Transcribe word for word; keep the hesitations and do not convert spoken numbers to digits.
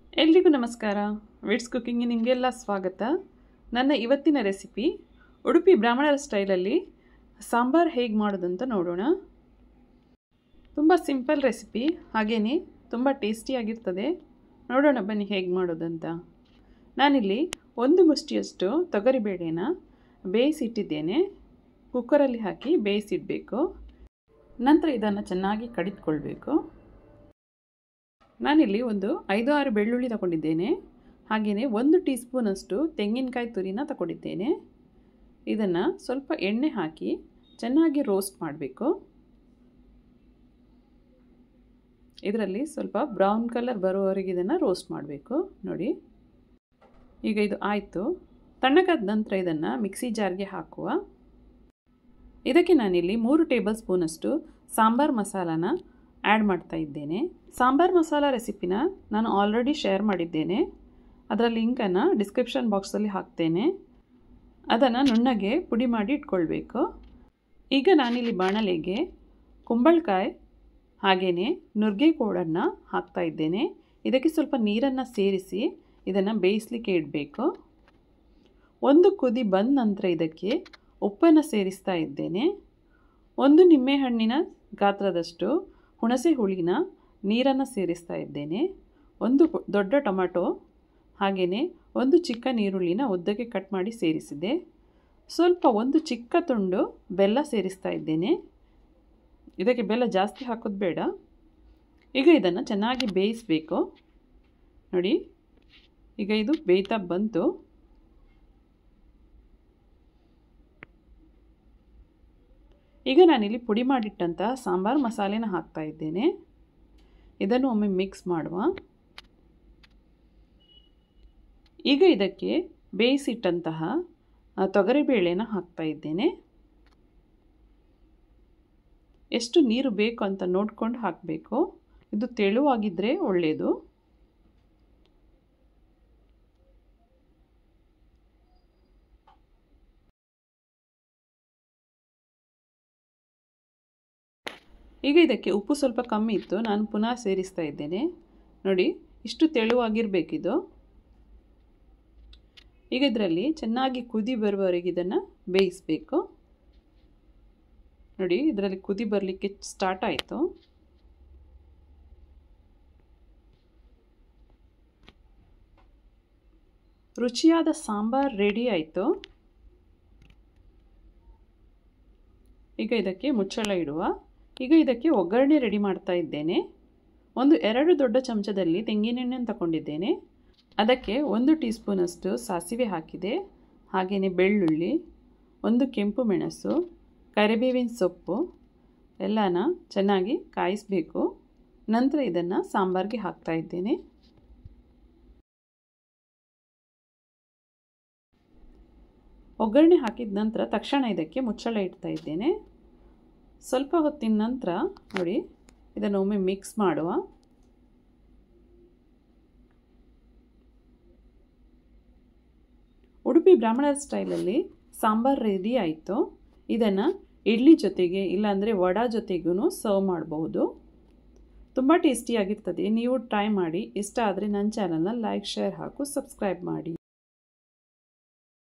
ಎಲ್ರಿಗೂ ನಮಸ್ಕಾರ. Wits cooking ನಿಮಗೆಲ್ಲ ಸ್ವಾಗತ. ನನ್ನ ಇವತ್ತಿನ ರೆಸಿಪಿ ಉಡುಪಿ ಬ್ರಾಹ್ಮಣರ ಸ್ಟೈಲಲ್ಲಿ ಸಾಂಬಾರ್ ಹೇಗೆ ಮಾಡೋದಂತ ನೋಡೋಣ. ತುಂಬ ಸಿಂಪಲ್ ರೆಸಿಪಿ, ಹಾಗೆಯೇ ತುಂಬ ಟೇಸ್ಟಿಯಾಗಿರ್ತದೆ. ನೋಡೋಣ ಬನ್ನಿ ಹೇಗೆ ಮಾಡೋದಂತ. ನಾನಿಲ್ಲಿ ಒಂದು ಮುಷ್ಟಿಯಷ್ಟು ತೊಗರಿಬೇಳೆನ ಬೇಯಿಸಿಟ್ಟಿದ್ದೇನೆ. ಕುಕ್ಕರಲ್ಲಿ ಹಾಕಿ ಬೇಯಿಸಿಡಬೇಕು. ನಂತರ ಇದನ್ನು ಚೆನ್ನಾಗಿ ಕಡಿದುಕೊಳ್ಬೇಕು. ನಾನಿಲ್ಲಿ ಒಂದು ಐದು ಆರು ಬೆಳ್ಳುಳ್ಳಿ ತಗೊಂಡಿದ್ದೇನೆ. ಹಾಗೆಯೇ ಒಂದು ಟೀ ಸ್ಪೂನಷ್ಟು ತೆಂಗಿನಕಾಯಿ ತುರಿನ ತಗೊಂಡಿದ್ದೇನೆ. ಇದನ್ನು ಸ್ವಲ್ಪ ಎಣ್ಣೆ ಹಾಕಿ ಚೆನ್ನಾಗಿ ರೋಸ್ಟ್ ಮಾಡಬೇಕು. ಇದರಲ್ಲಿ ಸ್ವಲ್ಪ ಬ್ರೌನ್ ಕಲರ್ ಬರುವವರೆಗೆ ಇದನ್ನು ರೋಸ್ಟ್ ಮಾಡಬೇಕು. ನೋಡಿ, ಈಗ ಇದು ಆಯಿತು. ತಣ್ಣಗಾದ ನಂತರ ಇದನ್ನು ಮಿಕ್ಸಿ ಜಾರ್ಗೆ ಹಾಕುವ. ಇದಕ್ಕೆ ನಾನಿಲ್ಲಿ ಮೂರು ಟೇಬಲ್ ಸ್ಪೂನಷ್ಟು ಸಾಂಬಾರ್ ಮಸಾಲಾನ ಆ್ಯಡ್ ಮಾಡ್ತಾ ಇದ್ದೇನೆ. ಸಾಂಬಾರ್ ಮಸಾಲ ರೆಸಿಪಿನ ನಾನು ಆಲ್ರೆಡಿ ಶೇರ್ ಮಾಡಿದ್ದೇನೆ. ಅದರ ಲಿಂಕನ್ನು ಡಿಸ್ಕ್ರಿಪ್ಷನ್ ಬಾಕ್ಸಲ್ಲಿ ಹಾಕ್ತೇನೆ. ಅದನ್ನು ನುಣ್ಣಗೆ ಪುಡಿ ಮಾಡಿ ಇಟ್ಕೊಳ್ಬೇಕು. ಈಗ ನಾನಿಲ್ಲಿ ಬಾಣಲೆಗೆ ಕುಂಬಳಕಾಯಿ ಹಾಗೆಯೇ ನುಗ್ಗೆ ಕೋಡನ್ನು ಹಾಕ್ತಾ ಇದ್ದೇನೆ. ಇದಕ್ಕೆ ಸ್ವಲ್ಪ ನೀರನ್ನು ಸೇರಿಸಿ ಇದನ್ನು ಬೇಯಿಸಲಿಕ್ಕೆ ಇಡಬೇಕು. ಒಂದು ಕುದಿ ಬಂದ ನಂತರ ಇದಕ್ಕೆ ಉಪ್ಪನ್ನು ಸೇರಿಸ್ತಾ ಇದ್ದೇನೆ. ಒಂದು ನಿಂಬೆಹಣ್ಣಿನ ಗಾತ್ರದಷ್ಟು ಹುಣಸೆ ಹುಳಿನ ನೀರನ್ನು ಸೇರಿಸ್ತಾ ಇದ್ದೇನೆ. ಒಂದು ದೊಡ್ಡ ಟೊಮೆಟೊ ಹಾಗೆಯೇ ಒಂದು ಚಿಕ್ಕ ಈರುಳ್ಳಿನ ಉದ್ದಕ್ಕೆ ಕಟ್ ಮಾಡಿ ಸೇರಿಸಿದೆ. ಸ್ವಲ್ಪ ಒಂದು ಚಿಕ್ಕ ತುಂಡು ಬೆಲ್ಲ ಸೇರಿಸ್ತಾ ಇದ್ದೇನೆ. ಇದಕ್ಕೆ ಬೆಲ್ಲ ಜಾಸ್ತಿ ಹಾಕೋದು ಬೇಡ. ಈಗ ಇದನ್ನು ಚೆನ್ನಾಗಿ ಬೇಯಿಸಬೇಕು. ನೋಡಿ, ಈಗ ಇದು ಬೇಯ್ತಾ ಬಂತು. ಈಗ ನಾನಿಲ್ಲಿ ಪುಡಿ ಮಾಡಿಟ್ಟಂಥ ಸಾಂಬಾರು ಮಸಾಲೆನ ಹಾಕ್ತಾ ಇದ್ದೇನೆ. ಇದನ್ನು ಒಮ್ಮೆ ಮಿಕ್ಸ್ ಮಾಡುವ. ಈಗ ಇದಕ್ಕೆ ಬೇಯಿಸಿಟ್ಟಂತಹ ತೊಗರಿಬೇಳೆನ ಹಾಕ್ತಾ ಇದ್ದೇನೆ. ಎಷ್ಟು ನೀರು ಬೇಕು ಅಂತ ನೋಡ್ಕೊಂಡು ಹಾಕಬೇಕು. ಇದು ತೆಳುವಾಗಿದ್ದರೆ ಒಳ್ಳೆಯದು. ಈಗ ಇದಕ್ಕೆ ಉಪ್ಪು ಸ್ವಲ್ಪ ಕಮ್ಮಿ ಇತ್ತು, ನಾನು ಪುನಃ ಸೇರಿಸ್ತಾ ಇದ್ದೇನೆ. ನೋಡಿ, ಇಷ್ಟು ತೆಳುವಾಗಿರಬೇಕಿದು. ಈಗ ಇದರಲ್ಲಿ ಚೆನ್ನಾಗಿ ಕುದಿ ಬರುವವರೆಗೆ ಇದನ್ನು ಬೇಯಿಸಬೇಕು. ನೋಡಿ, ಇದರಲ್ಲಿ ಕುದಿ ಬರಲಿಕ್ಕೆ ಸ್ಟಾರ್ಟ್ ಆಯಿತು. ರುಚಿಯಾದ ಸಾಂಬಾರ್ ರೆಡಿ ಆಯಿತು. ಈಗ ಇದಕ್ಕೆ ಮುಚ್ಚಳ ಇಡುವ. ಈಗ ಇದಕ್ಕೆ ಒಗ್ಗರಣೆ ರೆಡಿ ಮಾಡ್ತಾ ಇದ್ದೇನೆ. ಒಂದು ಎರಡು ದೊಡ್ಡ ಚಮಚದಲ್ಲಿ ತೆಂಗಿನೆಣ್ಣೆಯನ್ನು ತಗೊಂಡಿದ್ದೇನೆ. ಅದಕ್ಕೆ ಒಂದು ಟೀ ಸ್ಪೂನಷ್ಟು ಸಾಸಿವೆ ಹಾಕಿದೆ. ಹಾಗೆಯೇ ಬೆಳ್ಳುಳ್ಳಿ, ಒಂದು ಕೆಂಪು ಮೆಣಸು, ಕರಿಬೇವಿನ ಸೊಪ್ಪು ಎಲ್ಲನ ಚೆನ್ನಾಗಿ ಕಾಯಿಸಬೇಕು. ನಂತರ ಇದನ್ನು ಸಾಂಬಾರಿಗೆ ಹಾಕ್ತಾ ಇದ್ದೇನೆ. ಒಗ್ಗರಣೆ ಹಾಕಿದ ನಂತರ ತಕ್ಷಣ ಇದಕ್ಕೆ ಮುಚ್ಚಳ ಇಡ್ತಾ ಇದ್ದೇನೆ. ಸ್ವಲ್ಪ ಹೊತ್ತಿನ ನಂತರ ನೋಡಿ, ಇದನ್ನು ಒಮ್ಮೆ ಮಿಕ್ಸ್ ಮಾಡುವ. ಉಡುಪಿ ಬ್ರಾಹ್ಮಣರ ಸ್ಟೈಲಲ್ಲಿ ಸಾಂಬಾರ್ ರೆಡಿ ಆಯಿತು. ಇದನ್ನು ಇಡ್ಲಿ ಜೊತೆಗೆ ಇಲ್ಲಾಂದರೆ ವಡಾ ಜೊತೆಗೂ ಸರ್ವ್ ಮಾಡಬಹುದು. ತುಂಬ ಟೇಸ್ಟಿಯಾಗಿರ್ತದೆ. ನೀವು ಟ್ರೈ ಮಾಡಿ. ಇಷ್ಟ ಆದರೆ ನನ್ನ ಚಾನಲ್ನ ಲೈಕ್, ಶೇರ್ ಹಾಗೂ ಸಬ್ಸ್ಕ್ರೈಬ್ ಮಾಡಿ.